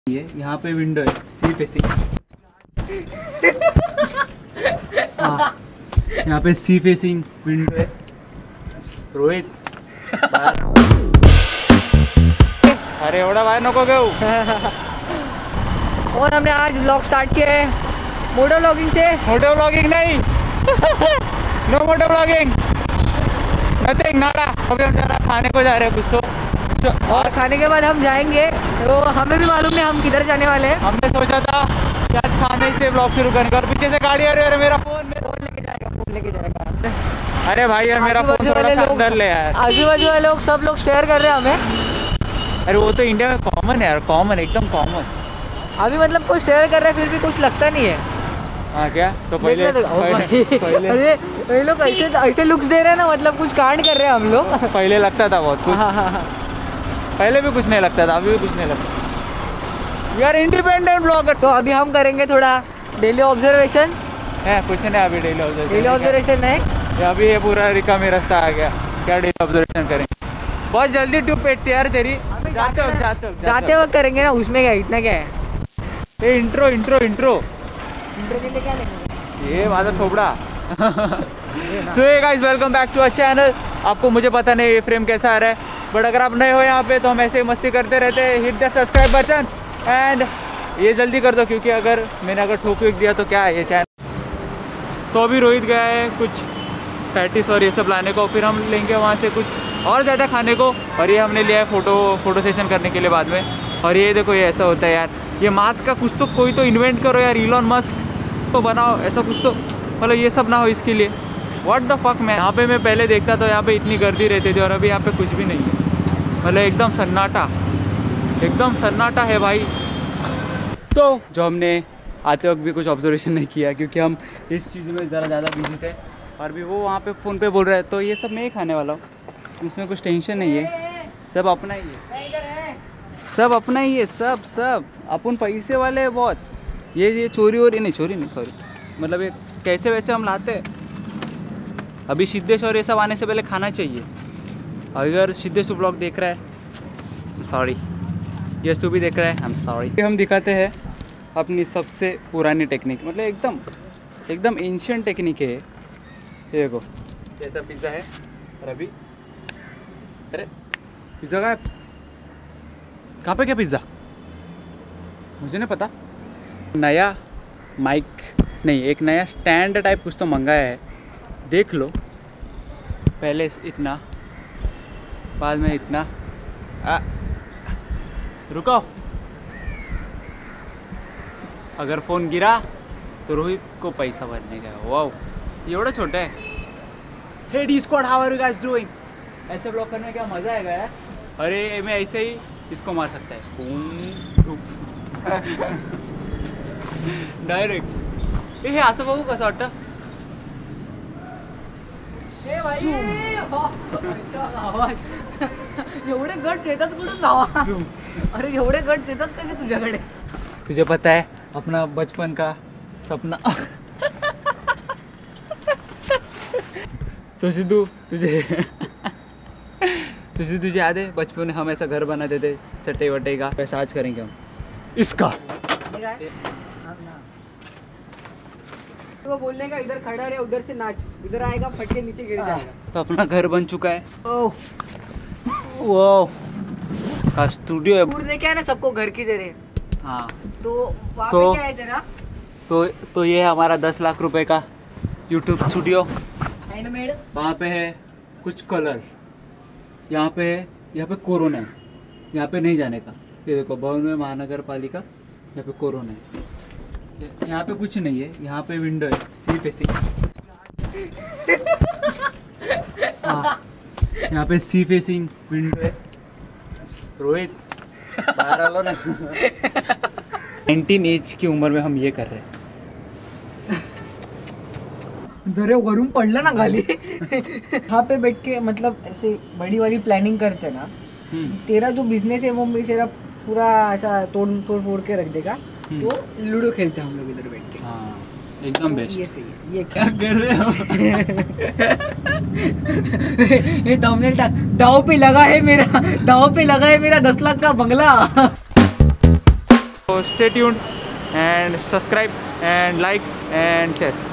ये यहाँ पे विंडो है, सी फेसिंग। हाँ, यहाँ पे सी फेसिंग विंडो है। रोहित अरे एवढा बाहेर नको घेऊ। और हमने आज व्लॉग स्टार्ट किया है मोटो व्लॉगिंग से। मोटो व्लॉगिंग नहीं नो मोटो व्लॉगिंग नथिंग नाड़ा। अभी हम जा रहे खाने को जा रहे हैं कुछ तो, और खाने के बाद हम जाएंगे, तो हमें भी मालूम नहीं हम किधर जाने वाले हैं। हमने सोचा था कि आज खाने से व्लॉग शुरू करने का, और पीछे से गाड़ी आ रही है। मेरा फोन लेके जाएगा। अरे भाई यार मेरा फोन थोड़ा सा अंदर ले यार। आजू बाजू वाले लोग सब लोग शेयर कर रहे हैं हमें। अरे वो तो इंडिया में कॉमन है यार, कॉमन एकदम कॉमन। अभी मतलब कुछ शेयर कर रहे हैं फिर भी कुछ लगता नहीं है। हाँ क्या तो पहले अरे लोग ऐसे लुक्स दे रहे हैं ना, मतलब कुछ कांड कर रहे हैं हम लोग। पहले लगता था बहुत कुछ। हाँ। पहले भी कुछ नहीं लगता था, अभी भी कुछ नहीं लगता। We are independent blogger. तो अभी हम करेंगे थोड़ा डेली ऑब्जर्वेशन है, कुछ नहीं अभी डेली ऑब्जर्वेशन है। अभी ये पूरा रिका में रास्ता आ गया, क्या डेली ऑब्जर्वेशन करेंगे। बहुत जल्दी ट्यूब पेटती यार तेरी। जाते वक्त करेंगे ना, उसमें क्या इतना क्या है। ये इंट्रो के लिए क्या लेंगे ये माझा थोबड़ा। तो ये guys welcome back to our channel. आपको मुझे पता नहीं ये फ्रेम कैसा आ रहा है, बट अगर आप नए हो यहाँ पे तो हम ऐसे ही मस्ती करते रहते हैं। Hit the subscribe button and ये जल्दी कर दो, क्योंकि अगर मैंने ठोक विक दिया तो क्या है ये चैनल। तो अभी रोहित गया है कुछ पैटिस और ये सब लाने को, फिर हम लेंगे वहाँ से कुछ और ज़्यादा खाने को। और ये हमने लिया है फ़ोटो सेशन करने के लिए बाद में। और ये देखो ये ऐसा होता है यार, ये मास्क का कुछ तो कोई तो इन्वेंट करो यार, इलॉन मस्क तो बनाओ ऐसा कुछ तो, मतलब ये सब ना हो इसके लिए। What the fuck man. यहाँ पे मैं पहले देखता तो यहाँ पे इतनी गर्दी रहती थी, और अभी यहाँ पे कुछ भी नहीं है, मतलब एकदम सन्नाटा है भाई। तो जो हमने आते वक्त भी कुछ ऑब्जर्वेशन नहीं किया, क्योंकि हम इस चीज़ में ज़्यादा बिजी थे। और भी वो वहाँ पे फ़ोन पे बोल रहे हैं, तो ये सब मैं ही खाने वाला हूँ, इसमें कुछ टेंशन नहीं है। सब अपना ही है, सब अपना ही है, सब अपन पैसे वाले हैं बहुत। ये चोरी नहीं सॉरी, मतलब ये कैसे वैसे हम लाते हैं। अभी सिद्धेश और ये सब आने से पहले खाना चाहिए। अगर सिद्धेश तू ब्लॉग देख रहा है सॉरी, यस तू भी देख रहा है आई एम सॉरी। हम दिखाते हैं अपनी सबसे पुरानी टेक्निक, मतलब एकदम एंशियंट टेक्निक है। ये देखो कैसा पिज़्ज़ा है। और अभी अरे पिज़्ज़ा कहाँ पे क्या पिज़्ज़ा मुझे नहीं पता। नया माइक नहीं, एक नया स्टैंड टाइप कुछ तो मंगाया है, देख लो। पहले इतना, बाद में इतना। रुको, अगर फ़ोन गिरा तो रोहित को पैसा भरने का। वाओ एवढं छोटा है। Hey D squad how are you guys doing. ऐसे ब्लॉग करने में क्या मज़ा आएगा यार। अरे मैं ऐसे ही इसको मार सकता है डायरेक्ट। हे असं बघू कसं वाटतं। एवढे गट येतात कुठून नावा। अरे एवढे गट येतात कसे तुझ्याकडे। तुझे पता है अपना बचपन का सपना। तो सिद्धू तुझे याद है बचपन में हम ऐसा घर बनाते थे चट्टे वट्टे का, वैसा आज करेंगे हम इसका। तो बोलने का इधर खड़ा रहे, उधर से नाच, इधर आएगा फट के नीचे गिर जाएगा। तो अपना घर बन चुका है। वाह का स्टूडियो है। टूर देके है ना, सबको घर की दे रहे। हाँ तो वहाँ पे क्या है तेरा? तो ये है हमारा 10 लाख रुपए का यूट्यूब स्टूडियो। हैंडमेड। वहाँ पे है कुछ कलर, यहाँ पे कोरोना है, यहाँ पे नहीं जाने का। ये देखो भवन में महानगर पालिका, यहाँ पे कोरोना है। यहाँ पे कुछ नहीं है, यहाँ पे विंडो है, सी फेसिंग। हाँ, यहाँ पे सी फेसिंग विंडो है। रोहित बाहर आलो ना। 19 एज की उम्र में हम ये कर रहे हैं। जरे वरून पडलं ना खाली। यहाँ पे बैठ के मतलब ऐसे बड़ी वाली प्लानिंग करते ना, तेरा जो बिजनेस है वो मेरा पूरा ऐसा तोड़ फोड़ के रख देगा। तो लूडो खेलते हैं हम लोग इधर बैठ के। हाँ एकदम बेस्ट। ये सही है। ये क्या कर रहे हो। ये थंबनेल टाक। दाव पे लगा है मेरा 10 लाख का बंगला। Stay tuned and subscribe and like and share.